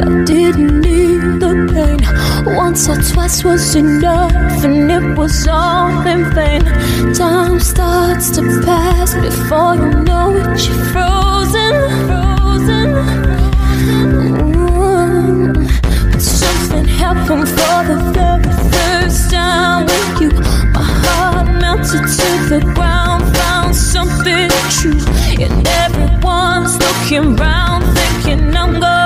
I didn't need the pain. Once or twice was enough, and it was all in vain. Time starts to pass before you know it, you're frozen. But something happened for the very first time with you. My heart melted to the ground, found something true, and everyone's looking round thinking I'm gone.